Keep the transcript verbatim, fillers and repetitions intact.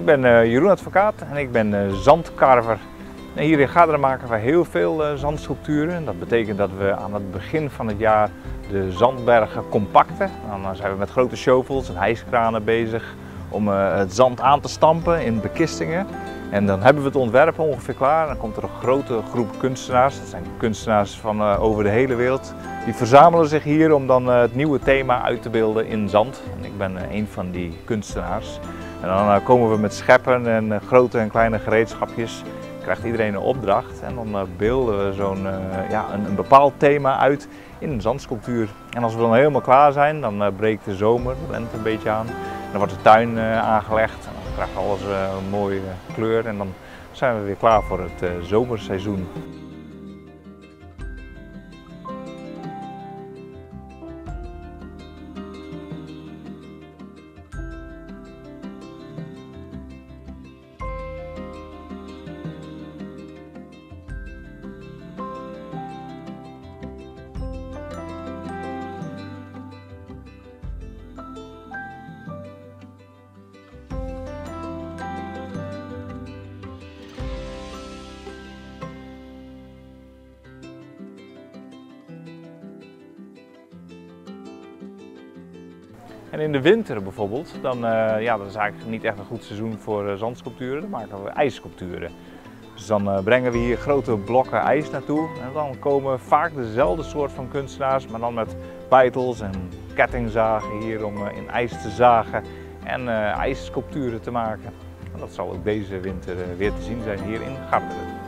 Ik ben uh, Jeroen Advocaat en ik ben uh, zandkarver. En hier in Garderen maken we heel veel uh, zandsculpturen. Dat betekent dat we aan het begin van het jaar de zandbergen compacten. Dan zijn we met grote shovels en hijskranen bezig om uh, het zand aan te stampen in bekistingen. En dan hebben we het ontwerp ongeveer klaar. Dan komt er een grote groep kunstenaars, dat zijn kunstenaars van uh, over de hele wereld. Die verzamelen zich hier om dan uh, het nieuwe thema uit te beelden in zand. En ik ben uh, een van die kunstenaars. En dan uh, komen we met scheppen en uh, grote en kleine gereedschapjes. Krijgt iedereen een opdracht en dan uh, beelden we zo'n uh, ja, een, een bepaald thema uit in een zandsculptuur. En als we dan helemaal klaar zijn, dan uh, breekt de zomer, de lente een beetje aan. Dan wordt de tuin uh, aangelegd en dan krijgt alles uh, een mooie uh, kleur en dan zijn we weer klaar voor het uh, zomerseizoen. En in de winter bijvoorbeeld, dan, uh, ja, dat is eigenlijk niet echt een goed seizoen voor uh, zandsculpturen, dan maken we ijssculpturen. Dus dan uh, brengen we hier grote blokken ijs naartoe en dan komen vaak dezelfde soort van kunstenaars, maar dan met beitels en kettingzagen hier om uh, in ijs te zagen en uh, ijssculpturen te maken. En dat zal ook deze winter uh, weer te zien zijn hier in Garderen.